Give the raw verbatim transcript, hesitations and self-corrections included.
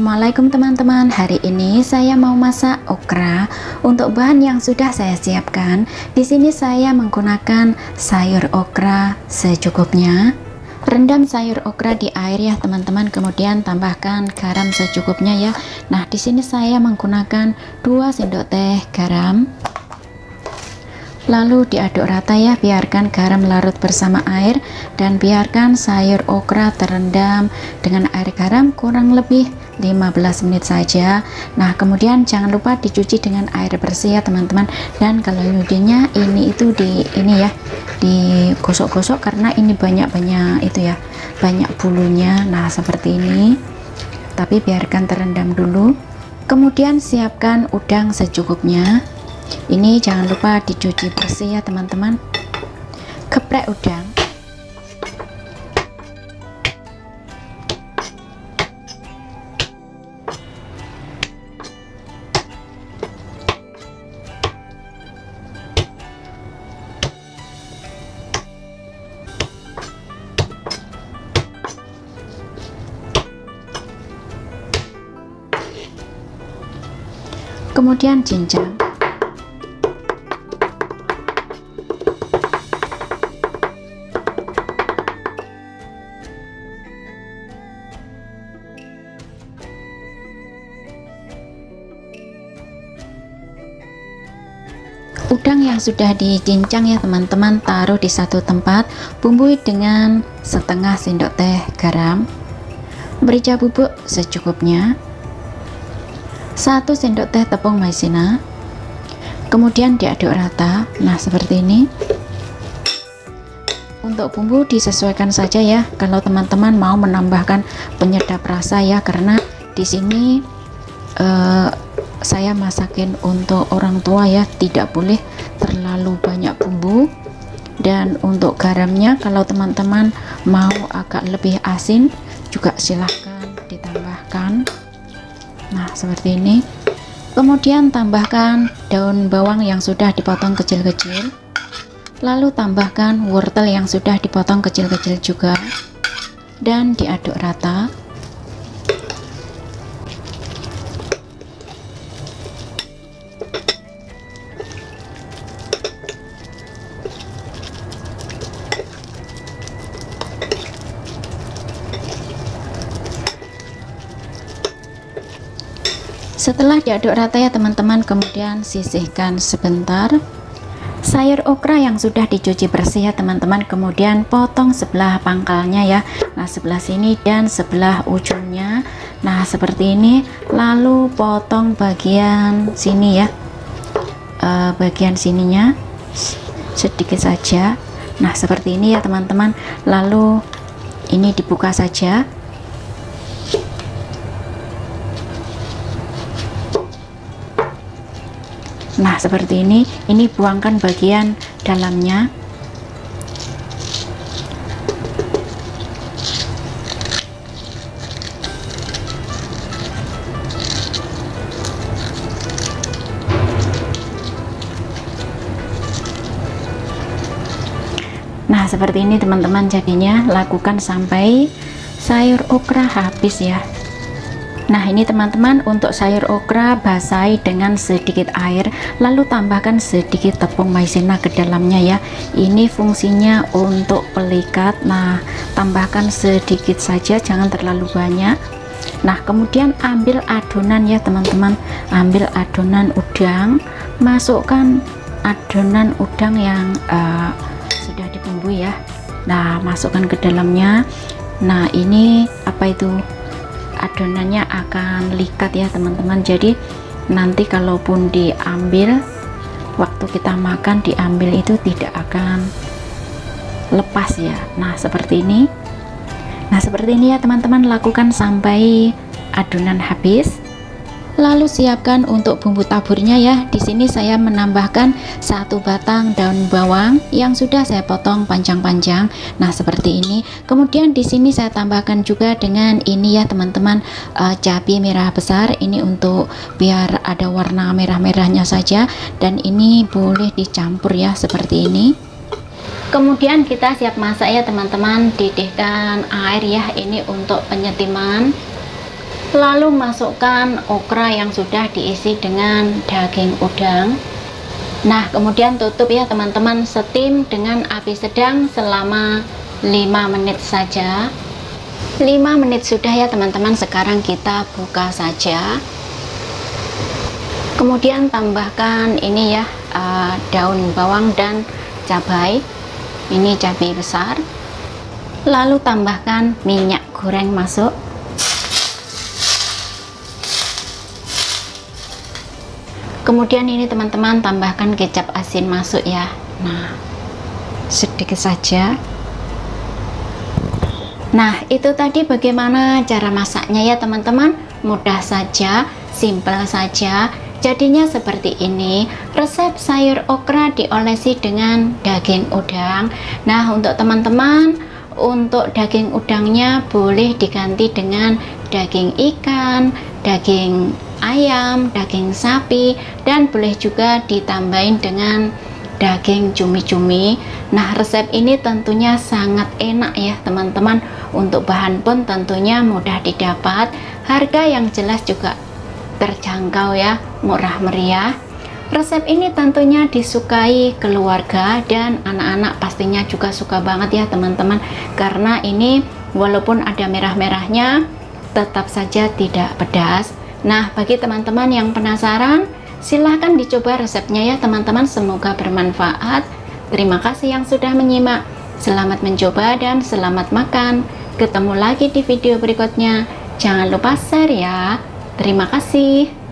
Assalamualaikum teman-teman. Hari ini saya mau masak okra. Untuk bahan yang sudah saya siapkan, di sini saya menggunakan sayur okra secukupnya. Rendam sayur okra di air ya teman-teman, kemudian tambahkan garam secukupnya ya. Nah, di sini saya menggunakan dua sendok teh garam. Lalu diaduk rata ya, biarkan garam larut bersama air dan biarkan sayur okra terendam dengan air garam kurang lebih lima belas menit saja. Nah, kemudian jangan lupa dicuci dengan air bersih ya teman-teman. Dan kalau nyucinya ini itu di ini ya, digosok-gosok karena ini banyak-banyak itu ya, banyak bulunya. Nah, seperti ini. Tapi biarkan terendam dulu. Kemudian siapkan udang secukupnya. Ini jangan lupa dicuci bersih ya teman-teman. Geprek udang. Kemudian cincang. Udang yang sudah dicincang ya teman-teman, taruh di satu tempat, bumbui dengan setengah sendok teh garam, merica bubuk secukupnya, satu sendok teh tepung maizena, kemudian diaduk rata. Nah, seperti ini. Untuk bumbu disesuaikan saja ya, kalau teman-teman mau menambahkan penyedap rasa ya, karena di sini eh, saya masakin untuk orang tua ya, tidak boleh terlalu banyak bumbu. Dan untuk garamnya kalau teman-teman mau agak lebih asin juga silahkan ditambahkan. Nah, seperti ini. Kemudian tambahkan daun bawang yang sudah dipotong kecil-kecil, lalu tambahkan wortel yang sudah dipotong kecil-kecil juga, dan diaduk rata. Setelah diaduk rata ya teman-teman, kemudian sisihkan sebentar. Sayur okra yang sudah dicuci bersih ya teman-teman, kemudian potong sebelah pangkalnya ya. Nah, sebelah sini dan sebelah ujungnya. Nah, seperti ini. Lalu potong bagian sini ya, e, bagian sininya sedikit saja. Nah, seperti ini ya teman-teman. Lalu ini dibuka saja. Nah, seperti ini. Ini buangkan bagian dalamnya. Nah, seperti ini teman-teman jadinya. Lakukan sampai sayur okra habis ya. Nah, ini teman-teman, untuk sayur okra basahi dengan sedikit air, lalu tambahkan sedikit tepung maizena ke dalamnya ya. Ini fungsinya untuk pelikat. Nah, tambahkan sedikit saja, jangan terlalu banyak. Nah, kemudian ambil adonan ya teman-teman, ambil adonan udang, masukkan adonan udang yang uh, sudah dibumbui ya. Nah, masukkan ke dalamnya. Nah, ini apa itu, adonannya akan likat ya teman-teman, jadi nanti kalaupun diambil waktu kita makan, diambil itu tidak akan lepas ya. Nah, seperti ini. Nah, seperti ini ya teman-teman, lakukan sampai adonan habis. Lalu siapkan untuk bumbu taburnya ya. Di sini saya menambahkan satu batang daun bawang yang sudah saya potong panjang-panjang. Nah, seperti ini. Kemudian di sini saya tambahkan juga dengan ini ya teman-teman, uh, cabai merah besar. Ini untuk biar ada warna merah-merahnya saja. Dan ini boleh dicampur ya seperti ini. Kemudian kita siap masak ya teman-teman. Didihkan air ya, ini untuk penyetiman. Lalu masukkan okra yang sudah diisi dengan daging udang. Nah, kemudian tutup ya teman-teman, steam dengan api sedang selama lima menit saja. lima menit sudah ya teman-teman. Sekarang kita buka saja. Kemudian tambahkan ini ya, uh, daun bawang dan cabai. Ini cabai besar. Lalu tambahkan minyak goreng masuk. Kemudian ini teman-teman tambahkan kecap asin masuk ya. Nah, sedikit saja. Nah, itu tadi bagaimana cara masaknya ya teman-teman. Mudah saja, simple saja. Jadinya seperti ini. Resep sayur okra diolesi dengan daging udang. Nah, untuk teman-teman, untuk daging udangnya boleh diganti dengan daging ikan, daging ayam, daging sapi, dan boleh juga ditambahin dengan daging cumi-cumi. Nah, resep ini tentunya sangat enak ya teman-teman. Untuk bahan pun tentunya mudah didapat, harga yang jelas juga terjangkau ya, murah meriah. Resep ini tentunya disukai keluarga dan anak-anak pastinya juga suka banget ya teman-teman, karena ini walaupun ada merah-merahnya tetap saja tidak pedas. Nah, bagi teman-teman yang penasaran, silahkan dicoba resepnya ya teman-teman. Semoga bermanfaat. Terima kasih yang sudah menyimak. Selamat mencoba dan selamat makan. Ketemu lagi di video berikutnya. Jangan lupa share ya. Terima kasih.